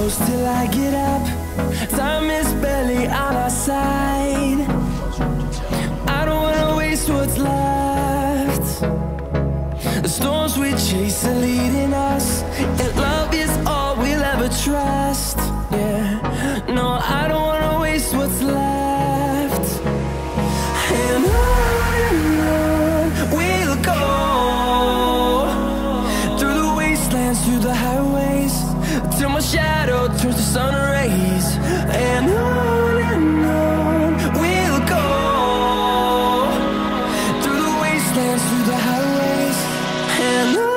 close till I get up. Time is barely on our side. I don't wanna waste what's left. The storms we chase are leading us, and love is all we'll ever trust. Yeah, no, I don't wanna waste what's left. And on we'll go, through the wastelands, through the highways, till my shadow turns to sun rays. And on we'll go, through the wastelands, through the highways, and on we'll go.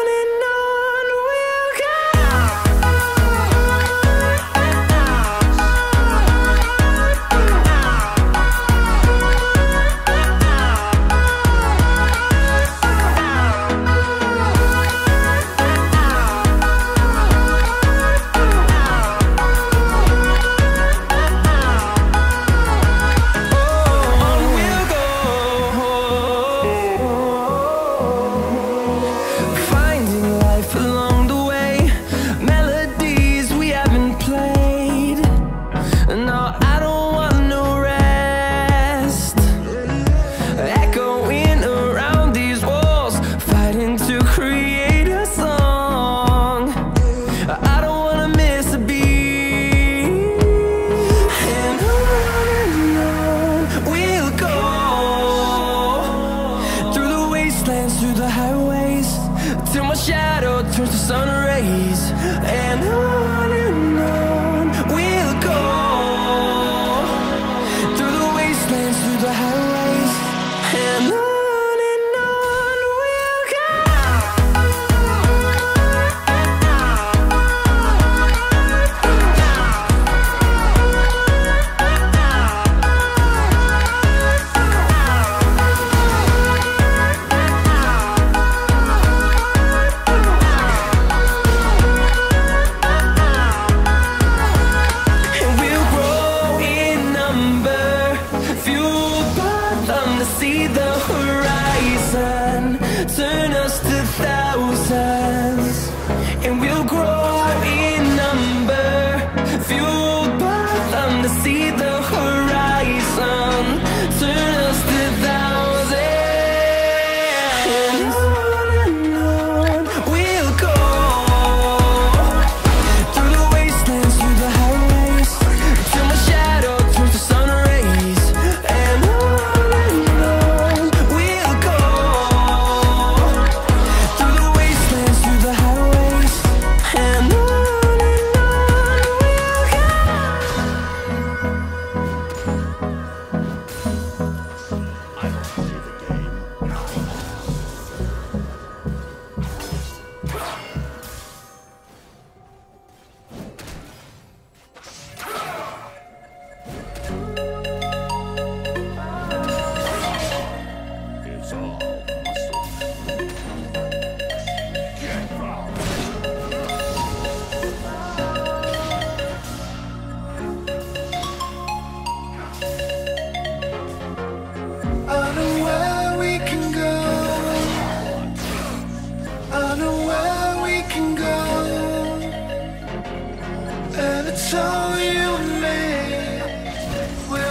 Through the highways, till my shadow turns to sun rays. And on we'll go, through the wastelands, through the highways, and on we'll go. See the horizon, turn us to thousands, and we'll grow in number, fueled by them to see the horizon, turn us to thousands. And on we'll go, through the wastelands, through the highways, till my shadow turns to sun rays. And it's all you and me. We're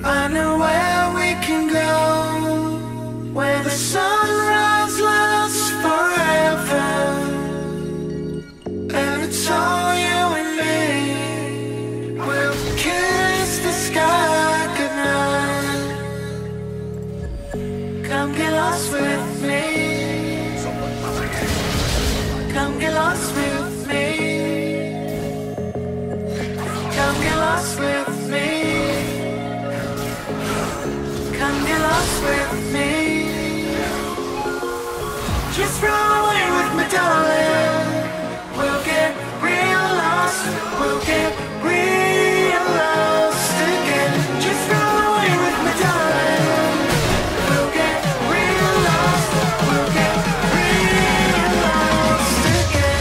I know where we can go, where the sunrise lasts forever, and it's all you and me. We'll kiss the sky goodnight. Come get lost with me. Come get lost with me. Come get lost with me. Come get lost with me. Just run away with me, darling. We'll get real lost. We'll get real lost again. Just run away with me, darling. We'll get real lost. We'll get real lost again.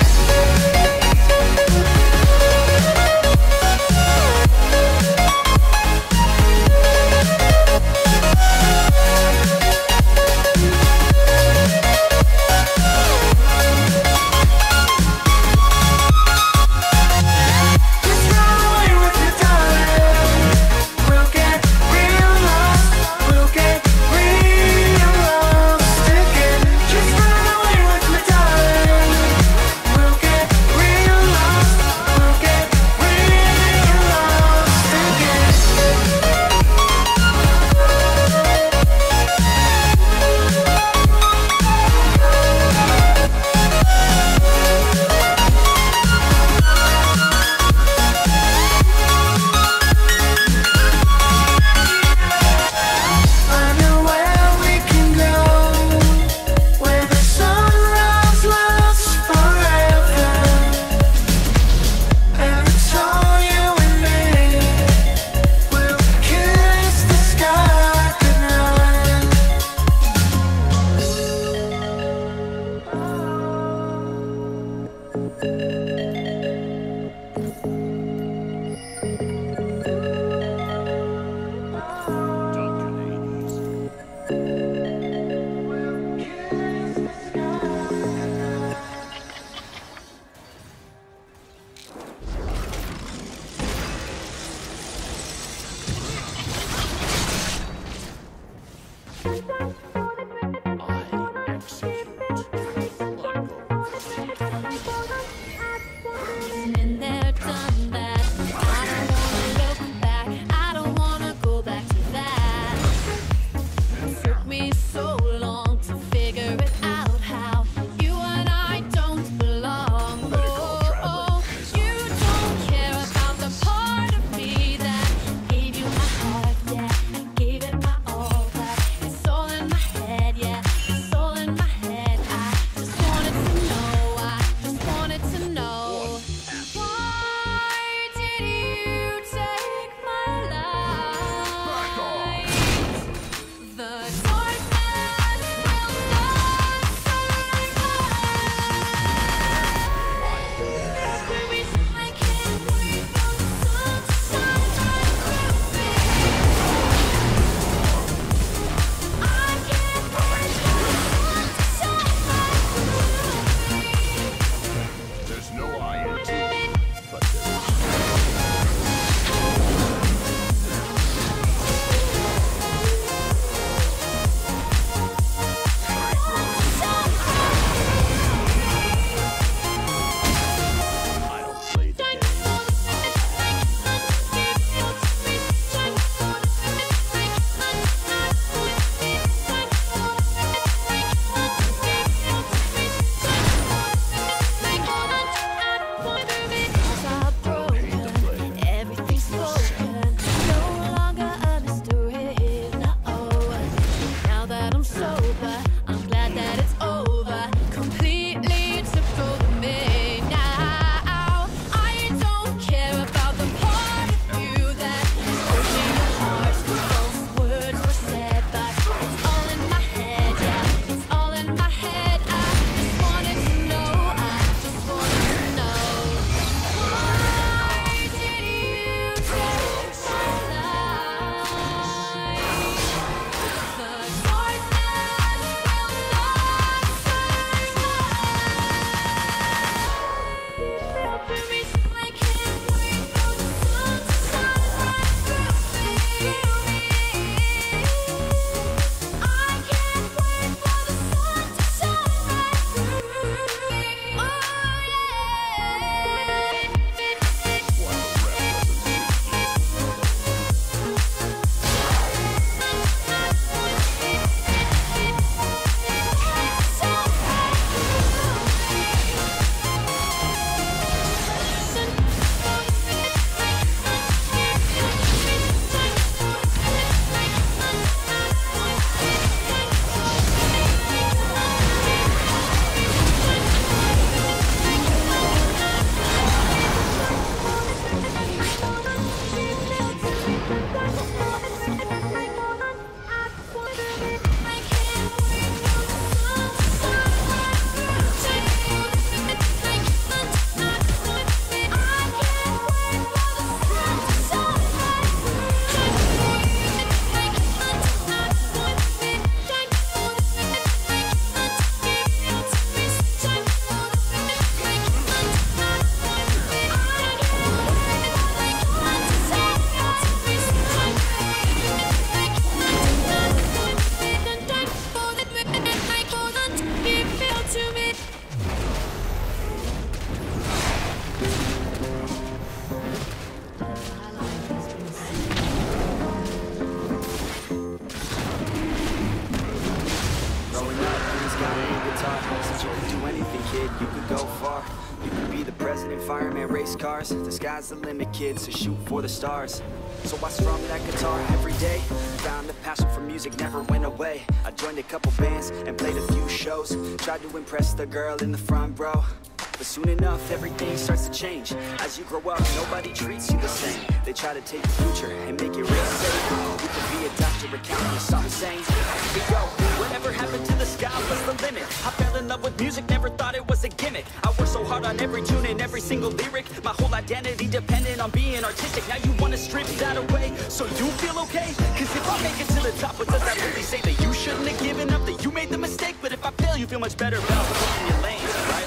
driving fireman race cars. The sky's the limit, kids, so shoot for the stars. So I strum that guitar every day. Found a passion for music, never went away. I joined a couple bands and played a few shows. Tried to impress the girl in the front row, but soon enough everything starts to change. As you grow up, nobody treats you the same. They try to take the future and make it real safe. You could be a doctor, accountant, or something sane. But yo, whatever happened to the sky was the limit. I fell in love with music, never thought it was a gimmick. I worked so hard on every tune and every single lyric. My whole identity depended on being artistic. Now you wanna strip that away so you feel okay? Cause if I make it to the top, what does that really say? That you shouldn't have given up, that you made the mistake? But if I fail, you feel much better about putting your lane, right?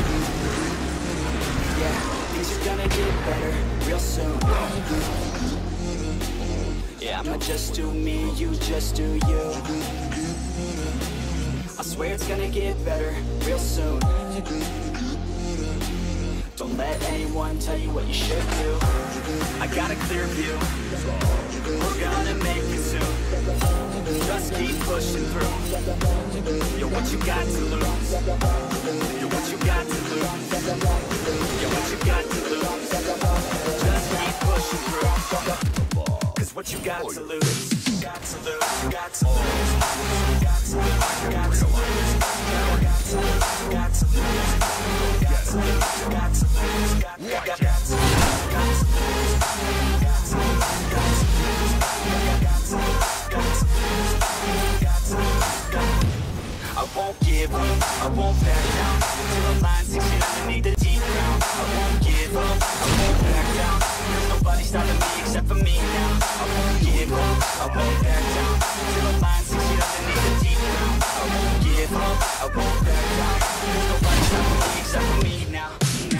Yeah, things are gonna get better real soon. Yeah, I'ma just do me, you just do you. I swear it's gonna get better real soon. Don't let anyone tell you what you should do. I got a clear view, we're gonna make it soon. Just keep pushing through. You're what you got to lose. You're what you got to lose. You're what you got to lose. Just keep pushing through. Cause what you got to lose. Got to lose. Got to lose. Got to lose. Got to lose. Got to lose. Got to lose. Got to lose. Got to lose. Got to lose. Got to lose. I won't give up, I won't back down till the line 6 feet underneath the deep ground. I won't give up, I won't back down. There's nobody stopping me except for me now. I won't give up, I won't back down till the line 6 feet underneath the deep ground. I won't give up, I won't back down. There's nobody stopping me except for me now.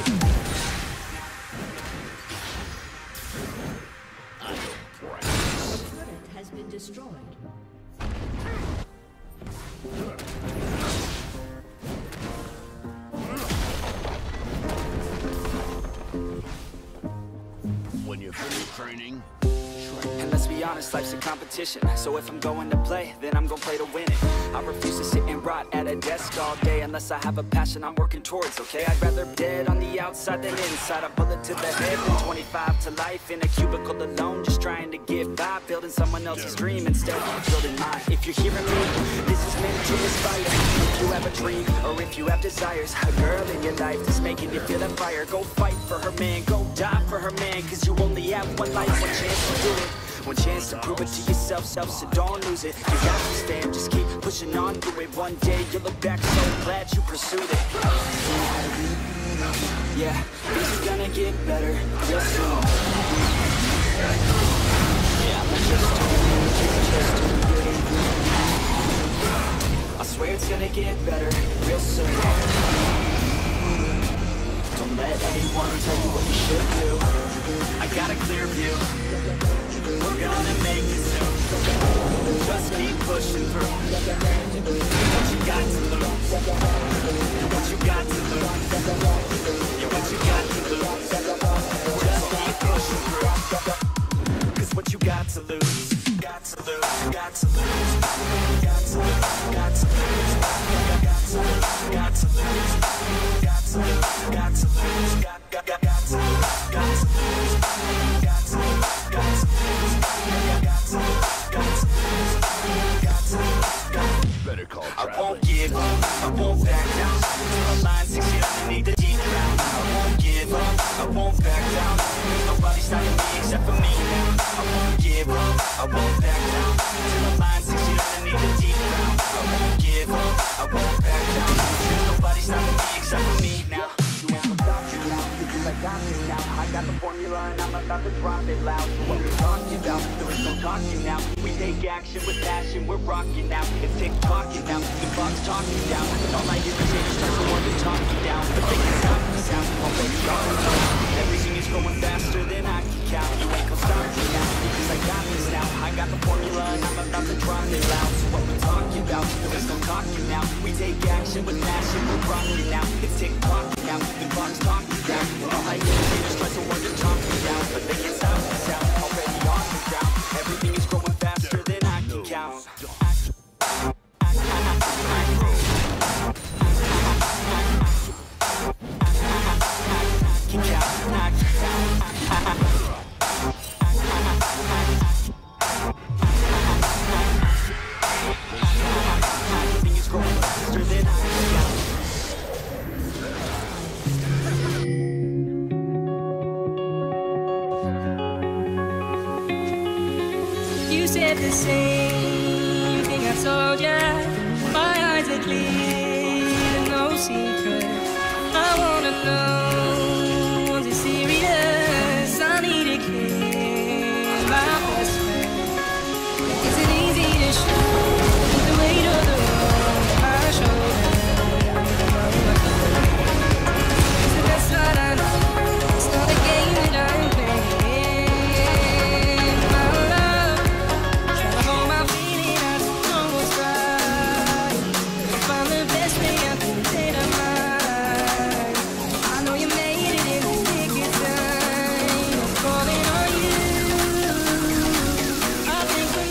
Turret has been destroyed. When you finish training, And let's be honest, life's a competition. So if I'm going to play, then I'm gonna play to win it. I refuse to sit and rot at a desk all day unless I have a passion I'm working towards, okay? I'd rather be dead on the outside than inside. A bullet to the head than 25 to life in a cubicle alone, just trying to get by, building someone else's dream instead of building mine. If you're hearing me, this is meant to inspire. If you have a dream, or if you have desires, a girl in your life that's making you feel that fire, go fight for her man, go die for her man. Cause you only have one life, one chance to do it. One chance to prove it to yourself, so don't lose it. You got to stand, just keep pushing on through it. One day you'll look back so glad you pursued it. Yeah, things are gonna get better real soon. Yeah, I'ma just do it. I swear it's gonna get better real soon. Don't let anyone tell you what you should do. I got a clear view, we're gonna make it soon. Just keep pushing through. What you got to lose. What you got to lose. Yeah, what you got to lose. Just keep pushing through. Cause what you got to lose. Got to lose. Got to lose. Got to lose. Got to lose. Got to lose. Got to lose. Got to lose. Got to lose. Got to lose. Got to lose. Got to lose. Got to lose. Got to lose. better call I traveling. won't give up, I won't back down till the line 6 feet underneath the deep ground. I won't give up, I won't back down. There's nobody stopping me except for me now. I won't give up, I won't back down till the line 6 feet underneath the deep ground. I won't give up, I won't back down. There's nobody stopping me except for me now. You won't stop me now, because I got this now. I got the formula and I'm about to drop it loud. What we're talking about, there is no talking now. We take action with passion, we're rocking now. It's tick-tocking now, the clock's talking down. And all I hear is haters try so hard to talk me down. But they can stop the sound, already on the zone. Everything is going faster than I can count. You ain't gon' stop me now, because I got this now. I got the formula and I'm about to drop it loud. So what we're talking about, there is no talking now. We take action with passion, we're rocking now. It's tick-tocking now, the clock's talking down. And all I hear is haters try so hard to talk me down. But they can't stop the sound, already on the ground. Everything is growing faster than I can count. said the same thing I told ya. My eyes are clear, no secret. I wanna know, was it serious? I need a kiss, my best friend. Is it easy to show the weight of the world on my shoulders? Is it best that I know? It's not a game that I'm playing. My love, try to hold my feeling, I don't know what's right. Find the best way I can take my mind. I know you made it in the nick of time. I'm calling on you. I think we're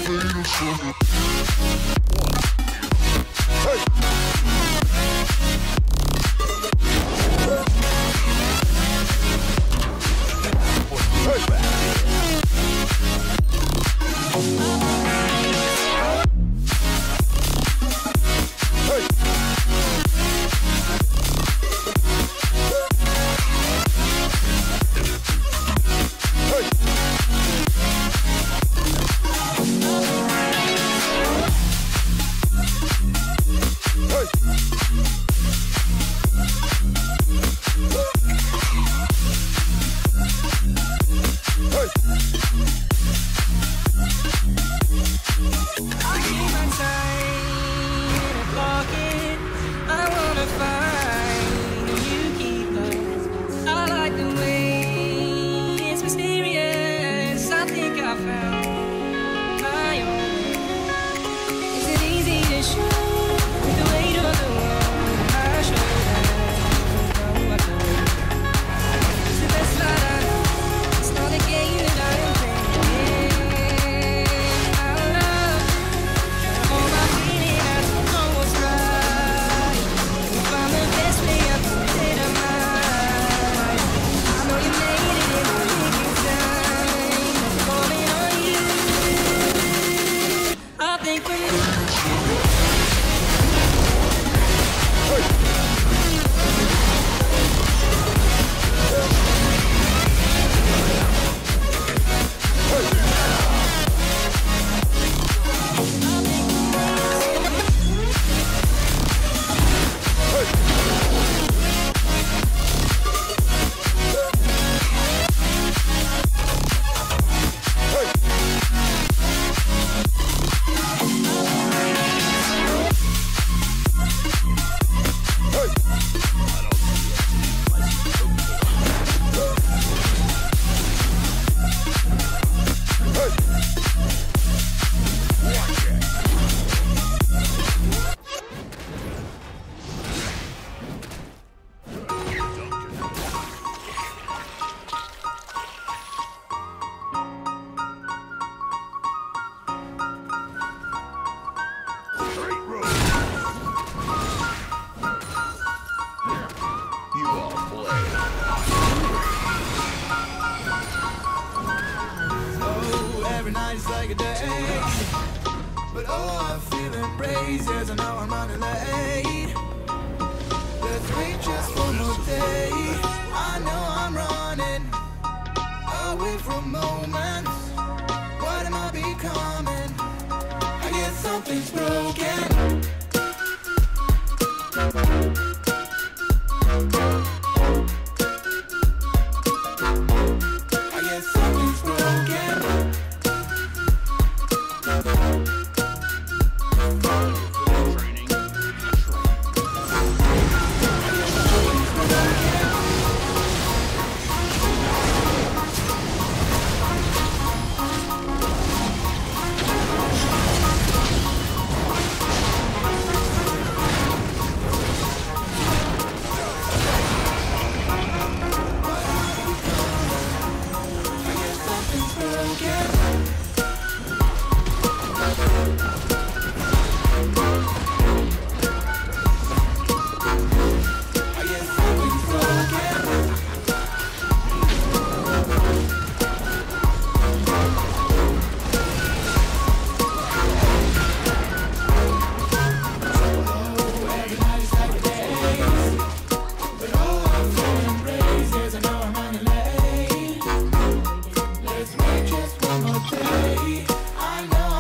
I know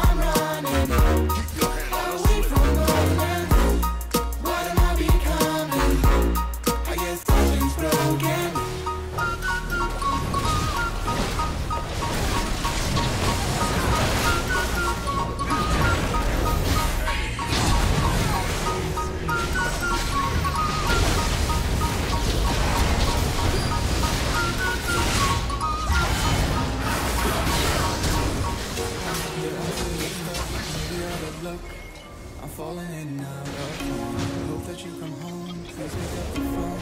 falling in and out of phone. Hope that you come home. Please pick up the phone.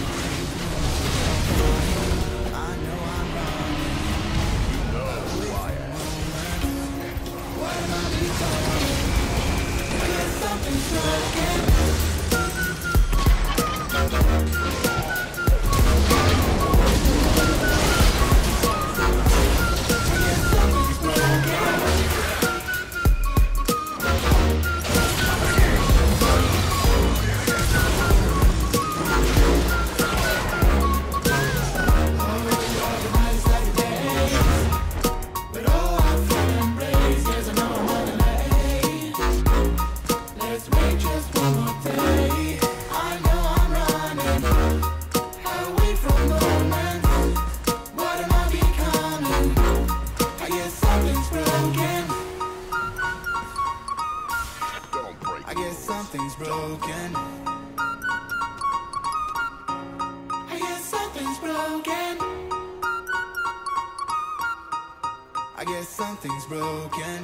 I know I'm running. You know who I am. What am I becoming? I guess something's broken. Something's broken. I guess something's broken. I guess something's broken.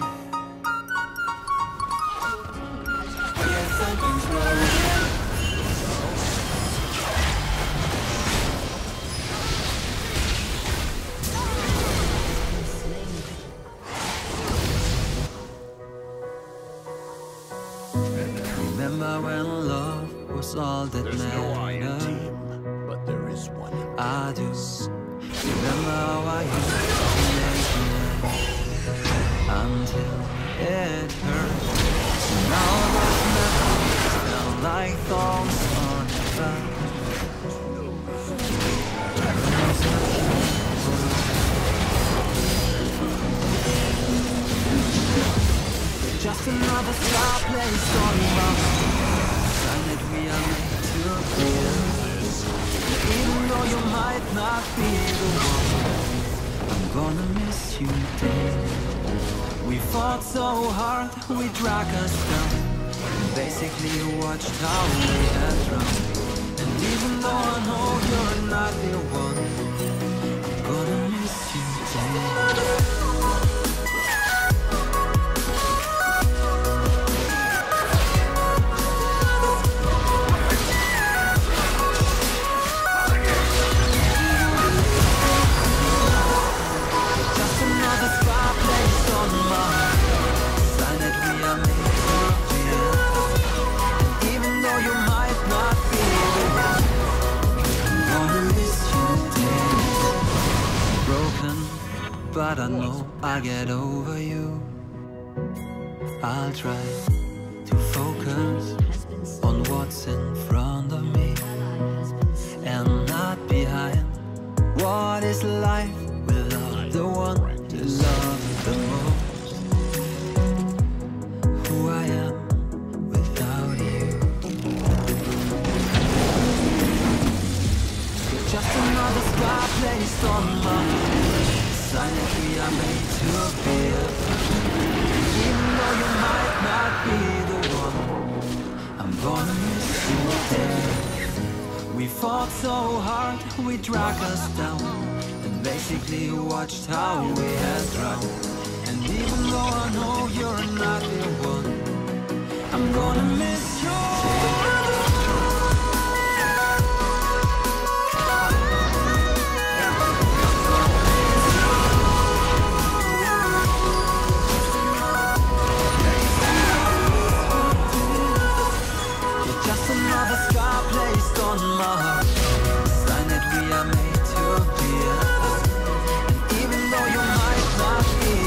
I guess something's broken. Remember when love was all that There's no I in mattered? team, but there is one. I do. Remember how I used to make you laugh until it hurt. So now those memories feel like thorns on your back. Just another star placed on my sign that we are made to feel. Even though you might not be the one, I'm gonna miss you, dear. We fought so hard, we dragged us down, and basically you watched how we had drowned. And even though I know you're not the one, I'm gonna miss you, dear. But I know I'll get over you. I'll try to focus on what's in front of me and not behind. What is life without the one to love the most? Who I am without you. You're just another star placed on my sign that we are made to feel. Even though you might not be the one, I'm gonna miss you, dear. We fought so hard, we dragged us down, and basically you watched how we had drowned. And even though I know you're not the one, I'm gonna miss you. Sign that we are made to feel. And even though you might not be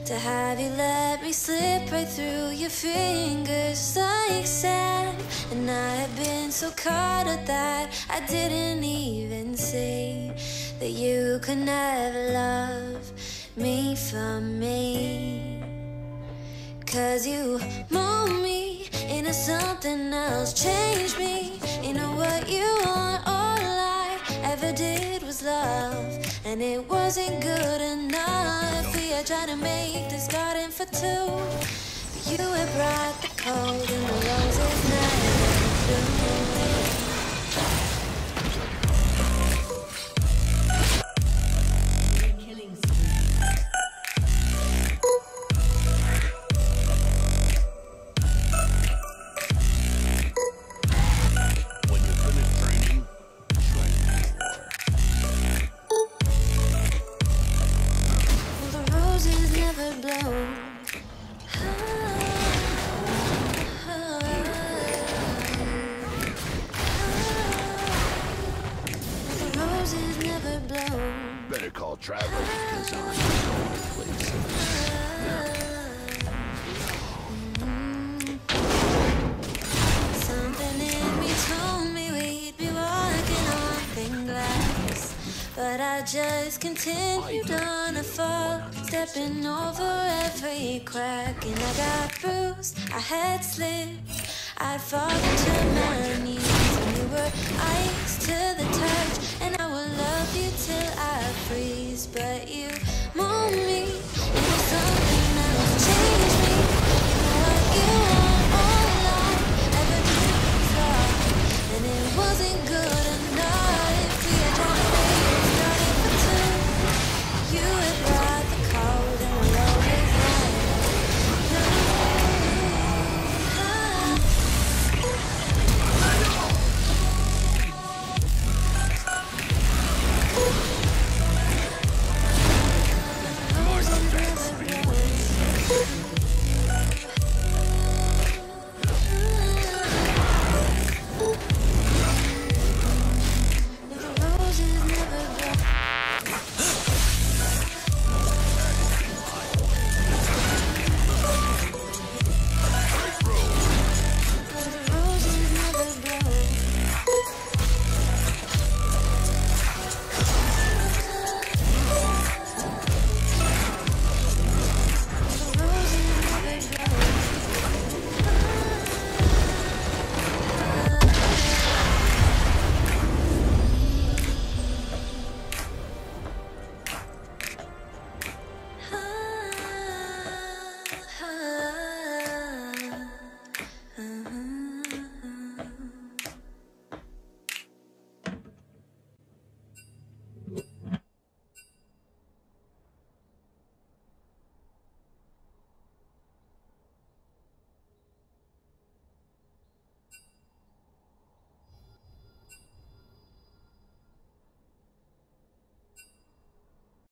to have you let me slip right through your fingers like sand. And I have been so caught up that I didn't even see that you could never love me from me. 'Cause you mold me into something else, change me into what you want. All I ever did was love, and it wasn't good enough. We are trying to make this garden for two, but you had brought the cold and the roses never bloom. Better call Travis, because I'm going places. Something in me told me we'd be walking on thin glass, but I just continued on to fall, stepping over every crack. And I got bruised, I had slipped, I'd fallen to my knees, and you were ice to the touch, and I will love you till I freeze. But you